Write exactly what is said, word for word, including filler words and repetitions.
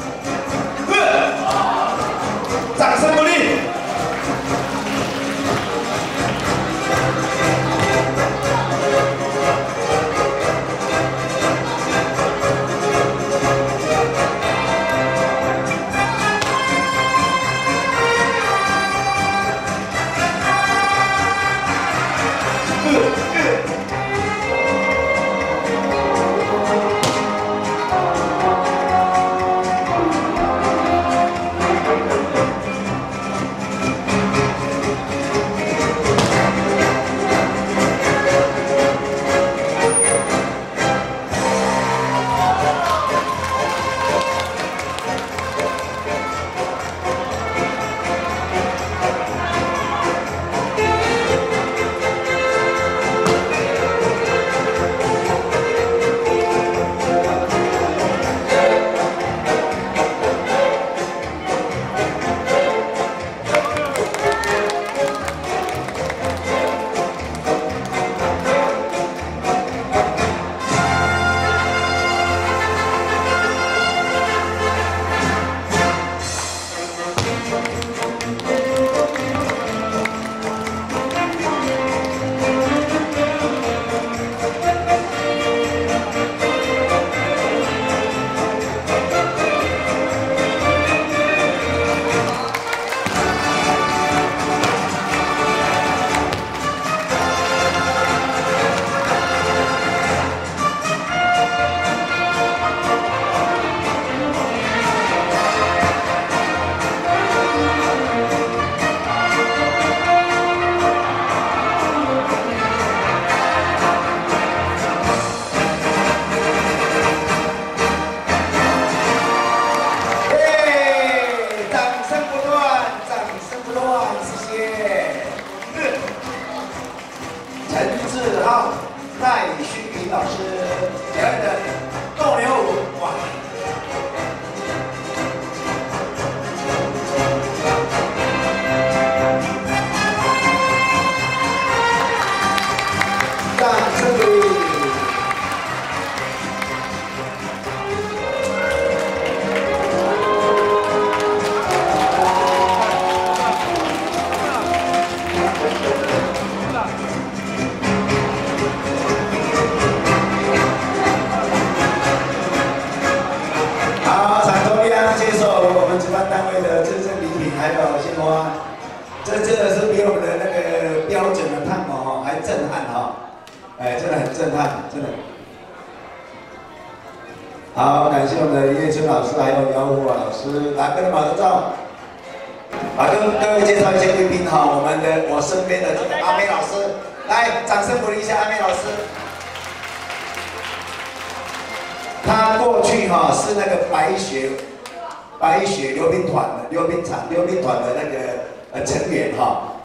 掌声鼓励。 赖勋宇老师表演的斗牛舞，哇！掌声鼓励。 还有鲜花，这真的是比我们的那个标准的探戈哈还震撼哈，哎，真的很震撼，真的。好，感谢我们的叶春老师，还有姚虎老师，来跟你们打个照。好，跟各位介绍一些贵宾哈，我们的我身边的这个阿美老师，来，掌声鼓励一下阿美老师。他过去哈是那个白雪。 白雪溜冰团的溜冰场溜冰团的那个呃成员哈，